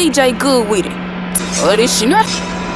DJ good with it. Oh, this shit not.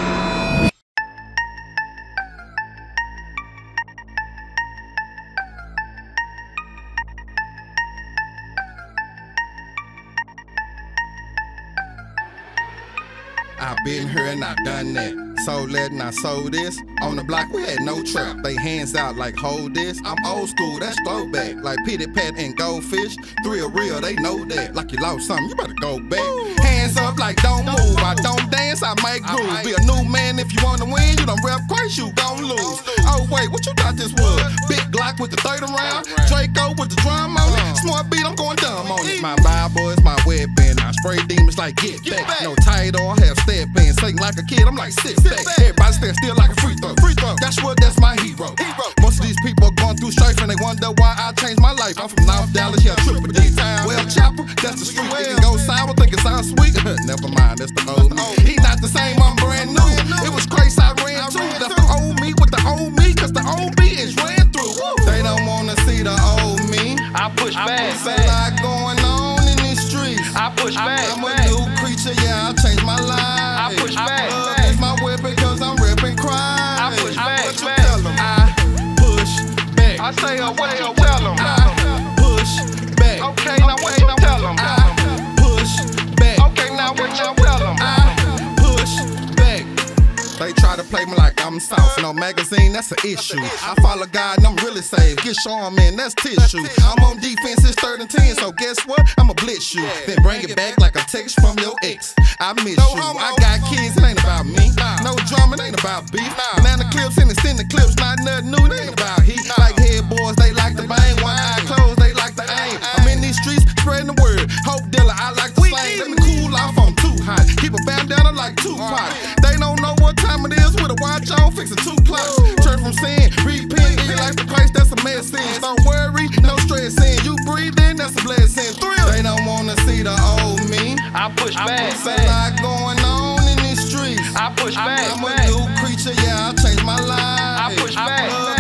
I've been here and I done that. Sold that and I sold this. On the block we had no trap. They hands out like hold this. I'm old school, that's throwback. Like Pitty Pat and Goldfish. Thrill real, they know that. Like you lost something, you better go back. Hands up like don't move. I don't dance, I make grooves. Be a new man if you wanna win. You don't rep Christ, you gon' lose. Oh wait, what you thought this was? Big Glock with the 30 round. Draco with the drum on it. Smart beat, I'm going dumb on it. My Bible is my weapon. I spray demons like get back. No title, I have step in. Sing like a kid, I'm like sit back. Everybody stand still like a free throw. That's my hero. Most of these people are going through strife and they wonder why I changed my life. I'm from North Dallas, yeah, triple D town. Well, Chapel, that's the street. It can go sour, think it sounds sweet. Never mind, that's the old me. He not the same, I'm brand new. It was crazy, I ran through. That's the old me with the old me, cause the old me is ran through. They don't wanna see the old me. I push back. There's a lot going on in these streets. I push back. I'm a new creature, yeah, I changed my life. I push back. Love is my weapon cause I'm reppin' crime. I push back. What you tell them? I push back. I say, what you tell them? I push back. Okay, now what you tell them? I push back. Okay, now what you tell them? I push back. They try to play me like I'm soft. No magazine, that's an issue. I follow God and I'm really saved. Get your arm in, that's tissue. I'm on defense, it's 3rd and 10, so guess what? I'ma blitz you. Then bring it back like a text from your ex. I miss you. I got kids, it ain't about me. No drama, it ain't about beef. Banana clips and extended clips, not nothing new, it ain't about heat. Like head boys, they like to bang. One eye closed, they like to aim. I'm in these streets, spreading the word. Hope dealer, I like to slang. Let me cool off, I'm too hot. Keep a bandana like Tupac. They don't know what time it is with a watch on, fixing 2 clocks. Turn from sin, repent, in your life to Christ, that's a message. Don't worry, no stressing. You breathe in, that's a blessing. Thrill. They don't wanna see the old me. I push back. There's a lot going on in these streets. I push back. I'm a new creature, yeah, I changed my life. I push back.